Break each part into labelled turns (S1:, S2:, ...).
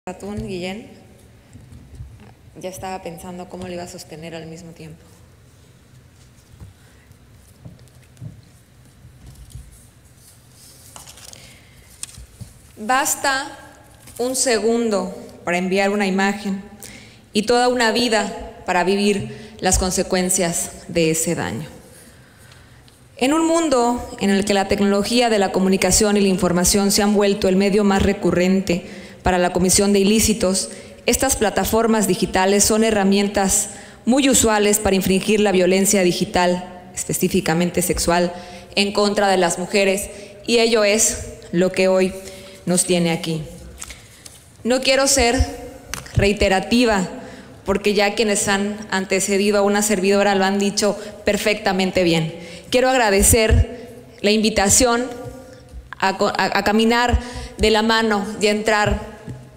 S1: Batún, Guillén, ya estaba pensando cómo lo iba a sostener al mismo tiempo. Basta un segundo para enviar una imagen y toda una vida para vivir las consecuencias de ese daño. En un mundo en el que la tecnología de la comunicación y la información se han vuelto el medio más recurrente para la comisión de ilícitos, estas plataformas digitales son herramientas muy usuales para infringir la violencia digital, específicamente sexual, en contra de las mujeres, y ello es lo que hoy nos tiene aquí. No quiero ser reiterativa, porque ya quienes han antecedido a una servidora lo han dicho perfectamente bien. Quiero agradecer la invitación a caminar de la mano y a entrar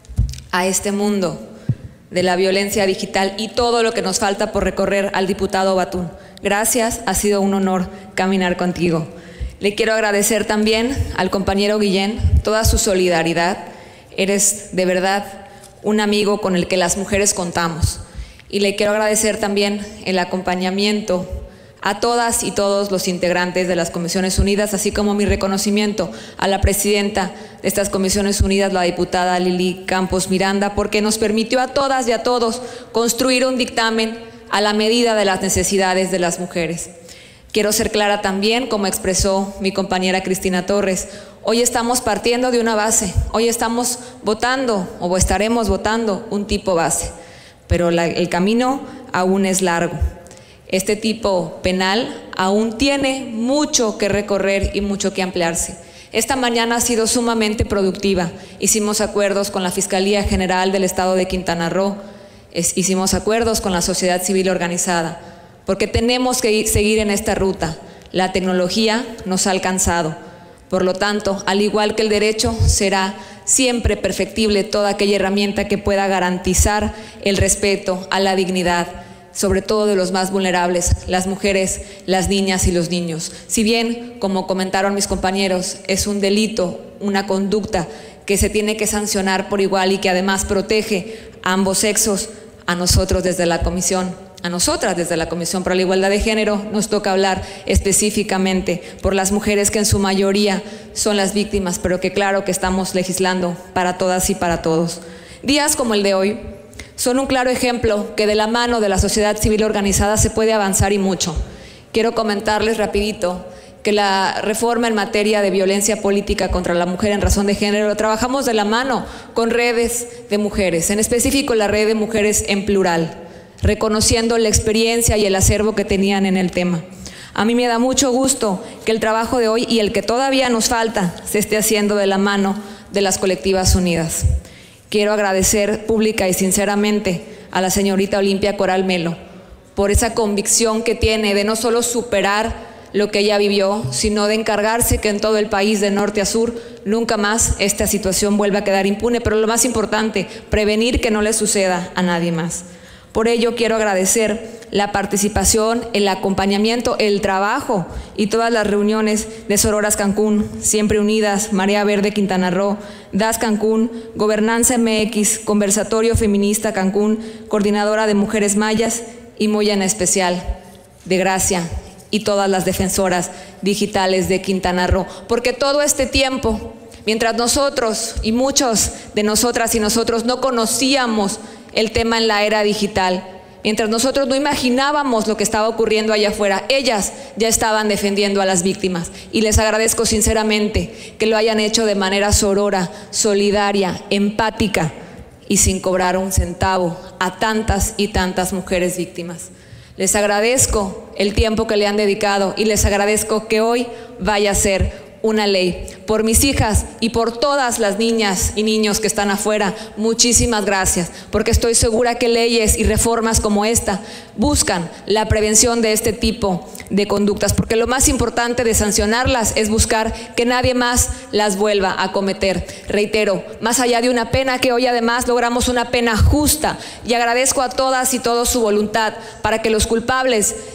S1: a este mundo de la violencia digital y todo lo que nos falta por recorrer al diputado Batún. Gracias, ha sido un honor caminar contigo. Le quiero agradecer también al compañero Guillén toda su solidaridad. Eres de verdad un amigo con el que las mujeres contamos. Y le quiero agradecer también el acompañamiento a todas y todos los integrantes de las Comisiones Unidas, así como mi reconocimiento a la presidenta de estas Comisiones Unidas, la diputada Lili Campos Miranda, porque nos permitió a todas y a todos construir un dictamen a la medida de las necesidades de las mujeres. Quiero ser clara también, como expresó mi compañera Cristina Torres, hoy estamos partiendo de una base, hoy estamos votando o estaremos votando un tipo base, pero el camino aún es largo. Este tipo penal aún tiene mucho que recorrer y mucho que ampliarse. Esta mañana ha sido sumamente productiva. Hicimos acuerdos con la Fiscalía General del Estado de Quintana Roo, hicimos acuerdos con la sociedad civil organizada, porque tenemos que seguir en esta ruta. La tecnología nos ha alcanzado. Por lo tanto, al igual que el derecho, será siempre perfectible toda aquella herramienta que pueda garantizar el respeto a la dignidad, sobre todo de los más vulnerables, las mujeres, las niñas y los niños. Si bien, como comentaron mis compañeros, es un delito, una conducta que se tiene que sancionar por igual y que además protege a ambos sexos, a nosotros desde la Comisión, a nosotras desde la Comisión para la Igualdad de Género, nos toca hablar específicamente por las mujeres que en su mayoría son las víctimas, pero que claro que estamos legislando para todas y para todos. Días como el de hoy son un claro ejemplo que de la mano de la sociedad civil organizada se puede avanzar y mucho. Quiero comentarles rapidito que la reforma en materia de violencia política contra la mujer en razón de género lo trabajamos de la mano con redes de mujeres, en específico la red de mujeres en plural, reconociendo la experiencia y el acervo que tenían en el tema. A mí me da mucho gusto que el trabajo de hoy y el que todavía nos falta se esté haciendo de la mano de las colectivas unidas. Quiero agradecer pública y sinceramente a la señorita Olimpia Coral Melo por esa convicción que tiene de no solo superar lo que ella vivió, sino de encargarse que en todo el país, de norte a sur, nunca más esta situación vuelva a quedar impune, pero lo más importante, prevenir que no le suceda a nadie más. Por ello quiero agradecer la participación, el acompañamiento, el trabajo y todas las reuniones de Sororas Cancún, Siempre Unidas, Marea Verde Quintana Roo, DAS Cancún, Gobernanza MX, Conversatorio Feminista Cancún, Coordinadora de Mujeres Mayas y muy en especial de Gracia y todas las defensoras digitales de Quintana Roo, porque todo este tiempo, mientras nosotros y muchos de nosotras y nosotros no conocíamos el tema en la era digital, mientras nosotros no imaginábamos lo que estaba ocurriendo allá afuera, ellas ya estaban defendiendo a las víctimas. Y les agradezco sinceramente que lo hayan hecho de manera sorora, solidaria, empática y sin cobrar un centavo a tantas y tantas mujeres víctimas. Les agradezco el tiempo que le han dedicado y les agradezco que hoy vaya a ser una ley. Por mis hijas y por todas las niñas y niños que están afuera, muchísimas gracias, porque estoy segura que leyes y reformas como esta buscan la prevención de este tipo de conductas, porque lo más importante de sancionarlas es buscar que nadie más las vuelva a cometer. Reitero, más allá de una pena, que hoy además logramos una pena justa, y agradezco a todas y todos su voluntad para que los culpables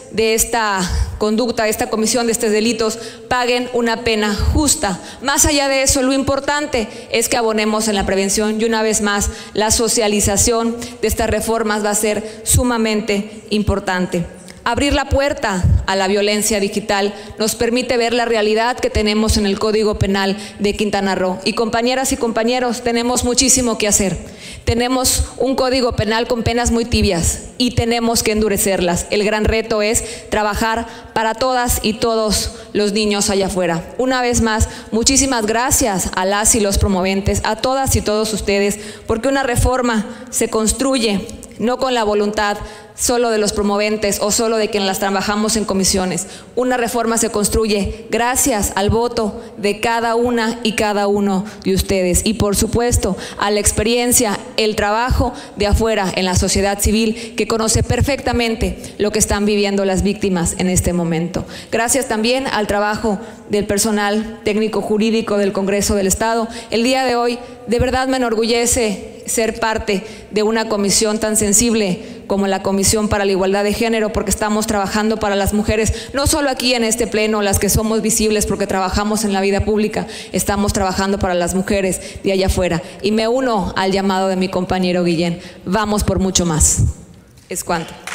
S1: de esta conducta, de esta comisión de estos delitos, paguen una pena justa. Más allá de eso, lo importante es que abonemos en la prevención y una vez más, la socialización de estas reformas va a ser sumamente importante. Abrir la puerta a la violencia digital nos permite ver la realidad que tenemos en el Código Penal de Quintana Roo. Y compañeras y compañeros, tenemos muchísimo que hacer. Tenemos un Código Penal con penas muy tibias y tenemos que endurecerlas. El gran reto es trabajar para todas y todos los niños allá afuera. Una vez más, muchísimas gracias a las y los promoventes, a todas y todos ustedes, porque una reforma se construye no con la voluntad solo de los promoventes o solo de quienes las trabajamos en comisiones. Una reforma se construye gracias al voto de cada una y cada uno de ustedes y por supuesto a la experiencia, el trabajo de afuera en la sociedad civil que conoce perfectamente lo que están viviendo las víctimas en este momento. Gracias también al trabajo del personal técnico jurídico del Congreso del Estado. El día de hoy de verdad me enorgullece ser parte de una comisión tan sensible como la Comisión para la Igualdad de Género, porque estamos trabajando para las mujeres, no solo aquí en este pleno, las que somos visibles porque trabajamos en la vida pública, estamos trabajando para las mujeres de allá afuera. Y me uno al llamado de mi compañero Guillén, vamos por mucho más. Es cuanto.